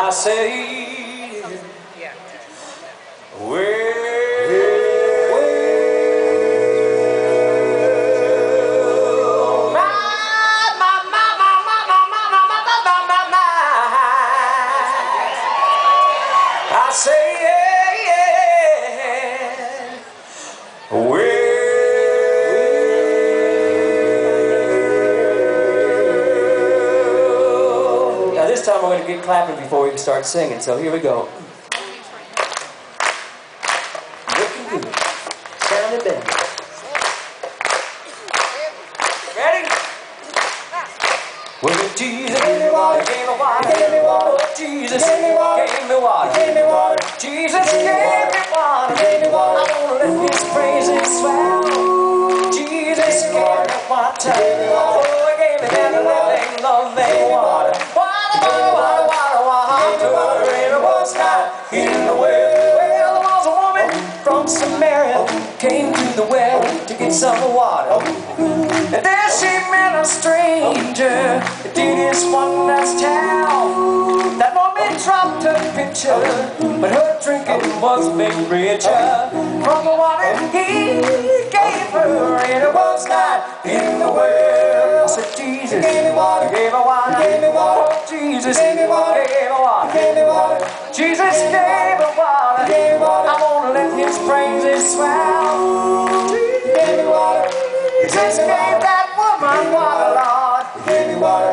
I say, I say, now this time we're going to get clapping before we start singing, so here we go. Looking good. Sounding better. Ready? Well, Jesus gave me water, gave me water, gave me water. Jesus gave me water, gave me water, gave me water. Jesus gave me water, gave me water. I wanna let His praises swell. Jesus gave me water, gave me water. Oh, He gave me that loving, loving water. Water, water, water, water, water. And it was not in the well. Well, there was a woman from Samaria came to the well to get some water. And there she met a stranger that did His wondrous town. That woman dropped her pitcher, but her drinking was big richer from the water He gave her, and it was not in the well. I said, Jesus gave me water, gave me water, gave me water. Jesus gave me water, gave me water, gave me water. Jesus gave me water, gave me water. I wanna let His praises swell. Jesus gave me water. He just gave that woman water, Lord. He gave me water.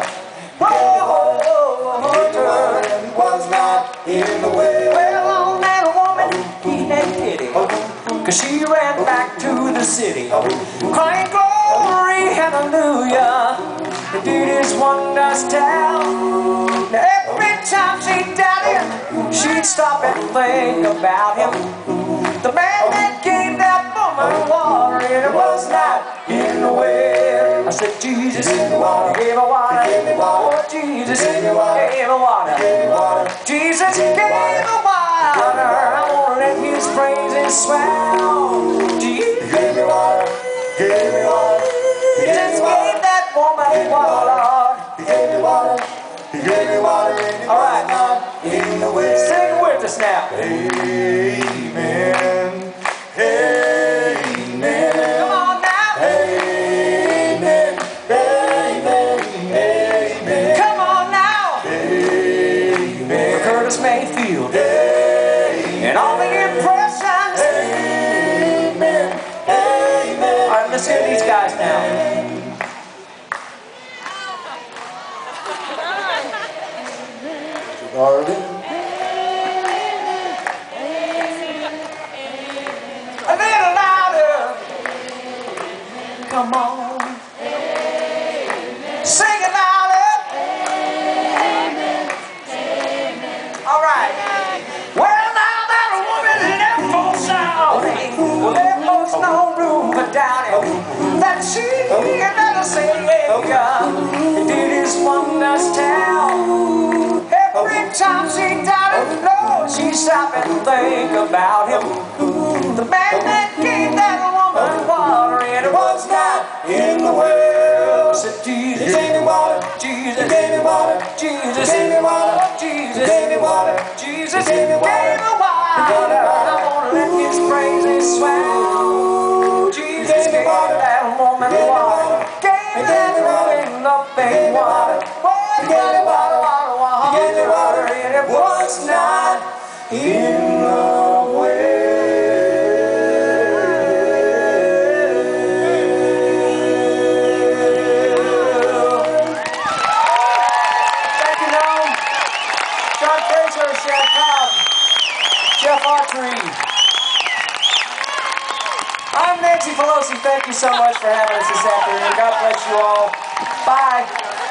It was not in the way. Well, on that woman, He had pity, 'cause she ran back to the city, crying glory, hallelujah. He did His wonders tell. Now every time she doubted Him, she'd stop and think about Him. The man that gave that woman water, and it was not in the well. I said, Jesus gave me water, gave me water, gave me water. Oh, Jesus gave me water, gave me water, gave me water. Jesus gave me water. I wanna let His praises swell. Jesus gave me water, gave me water. He just gave that woman water, Lord. He gave me water, He gave me water. All right, in the way. Sing with us now. Amen. Amen. Come on now. Amen. Amen. Amen. Come on now. Amen. For Curtis Mayfield. Amen. And all the impressions. Amen. Amen. All right, let's hear these guys now. Garden. A little louder. Come on. Sing it louder. All right. Well, now that a woman left for shouting, there was no room for doubting that she had better say, He did His wonders tell. Every time she doubted, Lord, she stopped and think about Him. The man that gave that woman water, and it was not in the well. I said, Jesus gave me water, Jesus gave me water, Jesus gave me water, Jesus gave me water, Jesus gave me water. I wanna let His praises swell. Jesus gave that woman water, gave that woman loving water. He gave me water, water, water. He gave me water, and it was not in the well. Thank you, Noam. John Fraser, Sharon Cobb, Jeff Autry. I'm Nancy Pelosi. Thank you so much for having us this afternoon. God bless you all. Bye.